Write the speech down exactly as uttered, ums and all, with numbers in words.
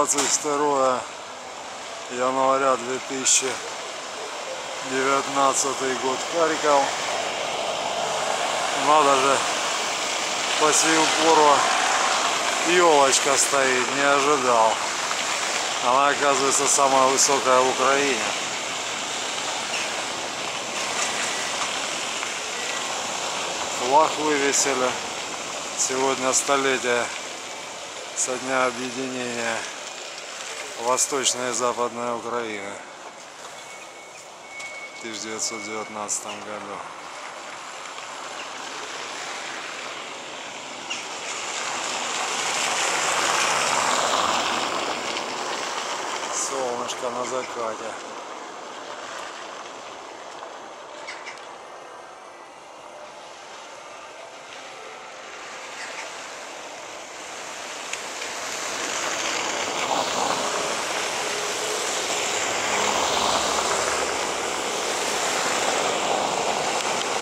двадцать второе января две тысячи девятнадцатый год, Харьков. Надо же, по сию пору елочка стоит, не ожидал. Она, оказывается, самая высокая в Украине. Флаг вывесили. Сегодня столетие со дня объединения Восточной и Западной Украины в тысяча девятьсот девятнадцатом году. Солнышко на закате.